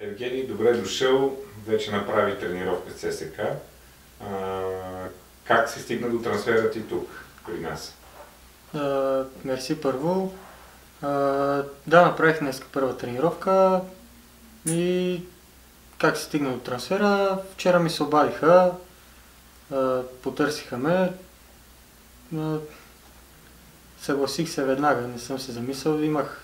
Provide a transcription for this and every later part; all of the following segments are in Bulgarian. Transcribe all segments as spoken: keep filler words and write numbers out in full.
Евгений, добре дошъл. Вече направи тренировка с ЦСКА. А, как се стигна до трансфера ти тук, при нас? А, мерси първо. А, да, направих днес първа тренировка и как се стигна до трансфера? Вчера ми се обадиха, а, потърсиха ме. А, съгласих се веднага, не съм се замислял. Имах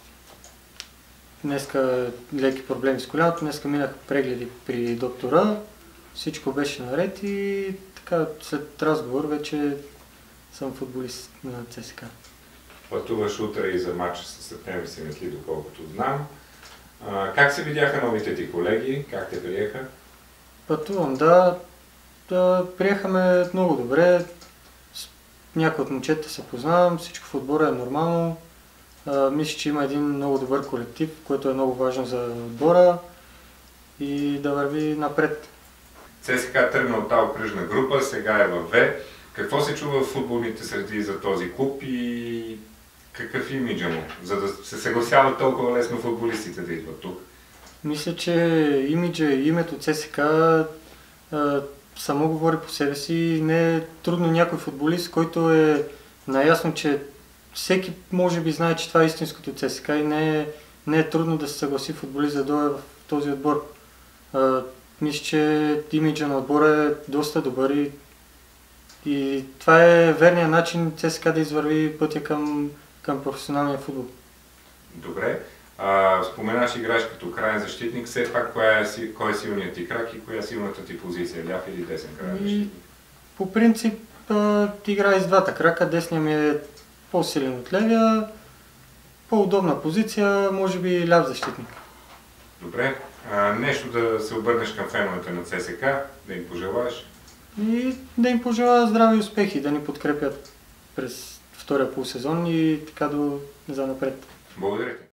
днеска леки проблеми с коляното, днеска минах прегледи при доктора, всичко беше наред и така след разговор вече съм футболист на ЦСКА. Пътуваш утре и за матча с Септември Симитли, доколкото знам. А, как се видяха новите ти колеги? Как те приеха? Пътувам, да. да приехаме много добре. С някои от момчета се познавам, всичко в отбора е нормално. А, мисля, че има един много добър колектив, което е много важно за отбора и да върви напред. ЦСКА тръгна от тази окръжна група, сега е във В. Какво се чува в футболните среди за този клуб и какъв е имиджа му, за да се съгласяват толкова лесно футболистите да идват тук? Мисля, че имиджа и името ЦСКА а, само говори по себе си. Не е трудно някой футболист, който е наясно, че всеки може би знае, че това е истинското ЦСКА и не е, не е трудно да се съгласи футболист да дойде в този отбор. А, мисля, че имиджа на отбора е доста добър и, и това е верният начин ЦСКА да извърви пътя към, към професионалния футбол. Добре. А, споменаш играеш като крайен защитник, все пак коя е, кой е силният ти крак и коя е силната ти позиция, ляв или десен крайен защитник? По принцип а, играе с двата крака, десният ми е по-силен от левия, по-удобна позиция, може би ляв защитник. Добре. А, нещо да се обърнеш към феновете на ЦСКА, да им пожелаеш? И да им пожелая здрави успехи, да ни подкрепят през втория полусезон и така до занапред. Благодаря ти.